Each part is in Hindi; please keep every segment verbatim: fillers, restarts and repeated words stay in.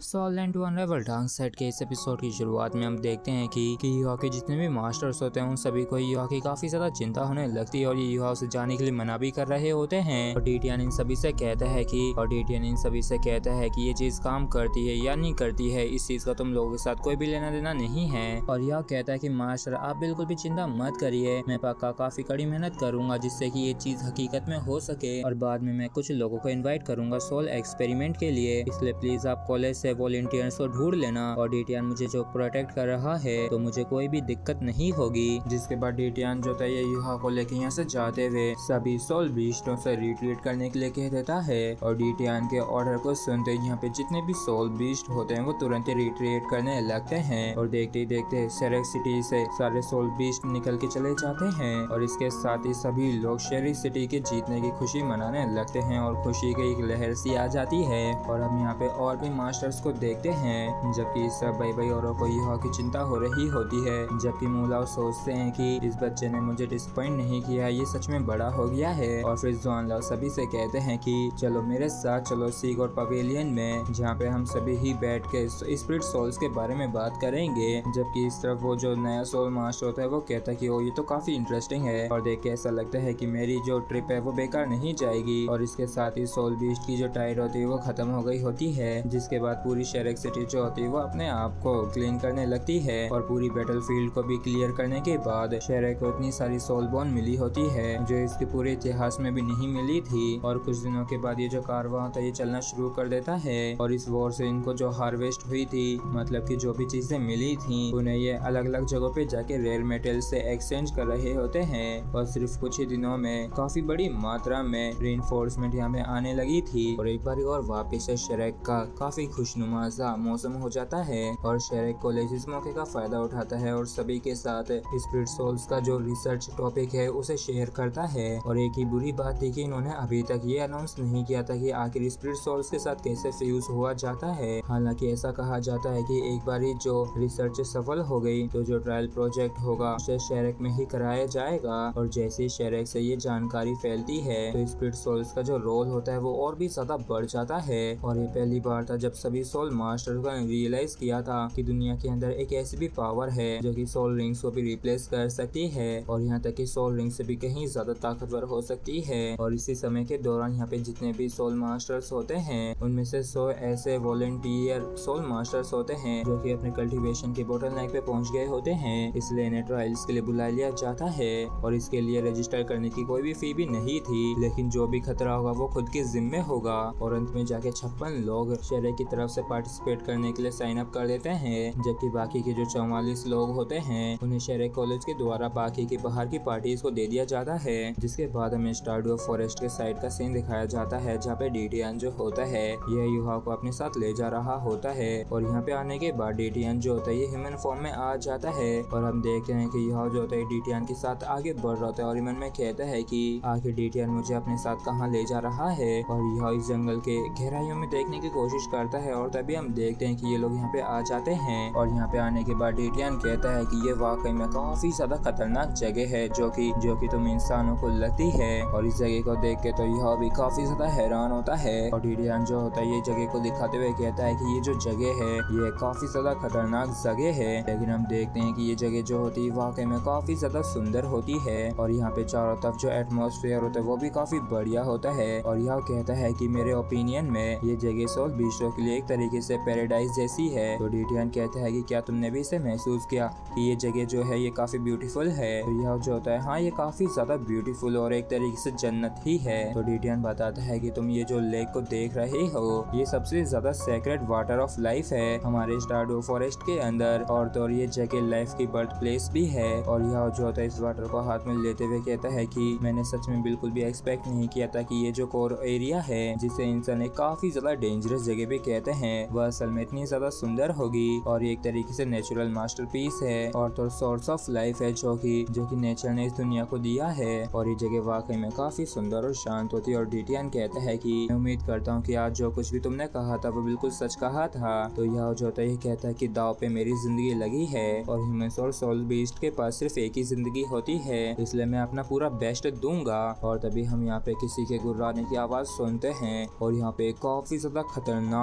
Soul and to unravel dark side के इस एपिसोड की शुरुआत में हम देखते हैं कि कि युवा के जितने भी मास्टर्स होते हैं उन सभी को युवा की काफी ज्यादा चिंता होने लगती है और ये युवा उसे जाने के लिए मना भी कर रहे होते हैं। और डीटीएन इन सभी से कहता है कि और डीटीएन इन सभी से कहता है कि ये चीज काम करती है या नहीं करती है, इस चीज का तुम लोगों के साथ कोई भी लेना देना नहीं है। और यह कहता है कि मास्टर आप बिल्कुल भी चिंता मत करिए, मैं पक्का काफी कड़ी मेहनत करूंगा जिससे कि ये चीज हकीकत में हो सके और बाद में मैं कुछ लोगों को इन्वाइट करूंगा सोल एक्सपेरिमेंट के लिए, इसलिए प्लीज आप कॉलेज से वॉलंटियर्स को ढूंढ लेना और डीटीएन मुझे जो प्रोटेक्ट कर रहा है तो मुझे कोई भी दिक्कत नहीं होगी। जिसके बाद डीटीएन जो था ये युवा को लेके यहाँ से जाते हुए सभी सोल बीस्टों से रिट्रीट करने के लिए कह देता है और डीटीएन के ऑर्डर को सुनते यहाँ पे जितने भी सोल बीस्ट होते हैं वो तुरंत ही रिट्रीट करने लगते हैं और देखते ही देखते शेरिक सिटी से सारे सोल बीस्ट निकल के चले जाते हैं और इसके साथ ही सभी लोग शेरिक सिटी के जीतने की खुशी मनाने लगते हैं और खुशी की एक लहर सी आ जाती है। और हम यहाँ पे और भी मास्टर्स को देखते हैं जबकि सब भाई भाई औरों को युवा की चिंता हो रही होती है, जबकि मूलाव सोचते हैं कि इस बच्चे ने मुझे डिसअपॉइंट नहीं किया, ये सच में बड़ा हो गया है। और फिर जॉन लाव सभी से कहते हैं कि चलो मेरे साथ चलो सीग और पवेलियन में, जहाँ पे हम सभी ही बैठ के स्पिरिट सोल्स के बारे में बात करेंगे। जबकि इस तरफ वो जो नया सोल मास्टर होता है वो कहता है कि ओ ये तो काफी इंटरेस्टिंग है और देख के ऐसा लगता है कि मेरी जो ट्रिप है वो बेकार नहीं जाएगी। और इसके साथ ही सोल बीस्ट की जो टायर होती है वो खत्म हो गई होती है, जिसके बाद पूरी शेरिक सिटी जो होती है वो अपने आप को क्लीन करने लगती है और पूरी बैटलफील्ड को भी क्लियर करने के बाद शेरिक को इतनी सारी सोल बोन मिली होती है जो इसके पूरे इतिहास में भी नहीं मिली थी। और कुछ दिनों के बाद ये जो कारवां होता है ये चलना शुरू कर देता है और इस वॉर से इनको जो हार्वेस्ट हुई थी, मतलब कि जो भी चीजें मिली थी उन्हें ये अलग अलग जगहों पे जाके रेयर मेटल से एक्सचेंज कर रहे होते हैं और सिर्फ कुछ ही दिनों में काफी बड़ी मात्रा में रीइंफोर्समेंट यहाँ पे आने लगी थी और एक बार और वापिस से शेरिक का काफी खुशनुमा सा मौसम हो जाता है और शेरिक कॉलेज इस मौके का फायदा उठाता है और सभी के साथ स्पिरिट सोल्स का जो रिसर्च टॉपिक है उसे शेयर करता है। और एक ही बुरी बात थी कि इन्होंने अभी तक ये अनाउंस नहीं किया था कि आखिर स्पिरिट सोल्स के साथ कैसे फ्यूज हुआ जाता है। हालांकि ऐसा कहा जाता है कि एक बार ही जो रिसर्च सफल हो गई तो जो ट्रायल प्रोजेक्ट होगा उसे शेरिक में ही कराया जाएगा और जैसे ही शेरिक से ये जानकारी फैलती है तो स्पिरिट सोल्स का जो रोल होता है वो और भी ज्यादा बढ़ जाता है। और ये पहली बार था जब सभी सोल मास्टर को रियलाइज किया था कि दुनिया के अंदर एक ऐसी भी पावर है जो कि सोल रिंग्स को भी रिप्लेस कर सकती है और यहाँ तक कि सोल रिंग से भी कहीं ज्यादा ताकतवर हो सकती है। और इसी समय के दौरान यहाँ पे जितने भी सोल मास्टर्स होते हैं उनमें से सौ ऐसे वॉलंटियर सोल मास्टर्स होते हैं जो कि अपने कल्टीवेशन के बोटल नेक पे पहुंच गए होते हैं, इसलिए इन्हें ट्रायल्स के लिए बुला लिया जाता है और इसके लिए रजिस्टर करने की कोई भी फी भी नहीं थी, लेकिन जो भी खतरा होगा वो खुद के जिम्मे होगा। और अंत में जाके छप्पन लोग शेरिक की तरफ से पार्टिसिपेट करने के लिए साइन अप कर देते हैं, जबकि बाकी के जो चौवालीस लोग होते हैं उन्हें शेरिक कॉलेज के द्वारा बाकी की बाहर की पार्टीज को दे दिया जाता है। जिसके बाद हमें स्टारड्यू फॉरेस्ट के साइड का सीन दिखाया जाता है जहाँ पे डीटीएन जो होता है यह युवा को अपने साथ ले जा रहा होता है और यहाँ पे आने के बाद डीटीएन जो होता है ये ह्यूमन फॉर्म में आ जाता है और हम देखते हैं कि युवा जो होता है डीटीएन के साथ आगे बढ़ रहा होता है और मन में कहता है कि आखिर डीटीएन मुझे अपने साथ कहाँ ले जा रहा है और यह इस जंगल के गहराइयों में देखने की कोशिश करता है और तभी हम देखते हैं कि ये लोग यहाँ पे आ जाते हैं। और यहाँ पे आने के बाद डीटीएन कहता है कि ये वाकई में काफी ज्यादा खतरनाक जगह है जो कि जो कि तुम इंसानों को लगती है और इस जगह को देख के तो यह भी काफी ज्यादा हैरान होता है और डीटीएन जो होता है ये जगह को दिखाते हुए कहता है कि ये जो जगह है ये काफी ज्यादा खतरनाक जगह है, लेकिन हम देखते हैं कि ये जगह जो होती है वाकई में काफी ज्यादा सुंदर होती है और यहाँ पे चारों तरफ जो एटमॉस्फेयर होता है वो भी काफी बढ़िया होता है। और यह कहता है कि मेरे ओपिनियन में ये जगह सोल बीस्टों के लिए एक तरीके से पैराडाइज जैसी है। तो डीटीएन कहता है कि क्या तुमने भी इसे महसूस किया कि ये जगह जो है ये काफी ब्यूटीफुल है। तो यह जो होता है हाँ ये काफी ज्यादा ब्यूटीफुल और एक तरीके से जन्नत ही है। तो डीटीएन बताता है कि तुम ये जो लेक को देख रहे हो ये सबसे ज्यादा सेक्रेट वाटर ऑफ लाइफ है हमारे स्टारड्यू फॉरेस्ट के अंदर और तो और ये जगह लाइफ की बर्थ प्लेस भी है। और यह जो होता है इस वाटर को हाथ में लेते हुए कहता है कि मैंने सच में बिल्कुल भी एक्सपेक्ट नहीं किया था कि ये जो कोर एरिया है जिसे इंसान एक काफी ज्यादा डेंजरस जगह भी कहते हैं वह असल में इतनी ज्यादा सुंदर होगी और ये एक तरीके से नेचुरल मास्टरपीस है और तो सोर्स ऑफ लाइफ है जो कि जो कि नेचर ने इस दुनिया को दिया है। और ये जगह वाकई में काफी सुंदर और शांत होती है। और डीटीएन कहता है कि मैं उम्मीद करता हूँ कि आज जो कुछ भी तुमने कहा था वो बिल्कुल सच कहा था। तो यह जो होता है ये कहता है कि दाव पे मेरी जिंदगी लगी है और ह्यूमंस और सोल बीस्ट के पास सिर्फ एक ही जिंदगी होती है, इसलिए मैं अपना पूरा बेस्ट दूंगा। और तभी हम यहाँ पे किसी के गुर्राने की आवाज सुनते हैं और यहाँ पे काफी ज्यादा खतरनाक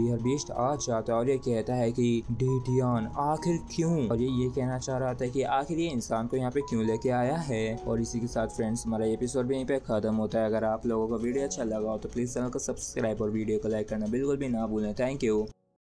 स्पीयर बीस्ट आ जाता है और ये कहता है कि डेटियन आखिर क्यों, और ये ये कहना चाह रहा था कि आखिर ये इंसान को यहाँ पे क्यों लेके आया है। और इसी के साथ फ्रेंड्स हमारा एपिसोड भी यहीं पे खत्म होता है। अगर आप लोगों को वीडियो अच्छा लगा हो तो प्लीज चैनल को सब्सक्राइब और वीडियो को लाइक करना बिल्कुल भी ना भूलें। Thank you.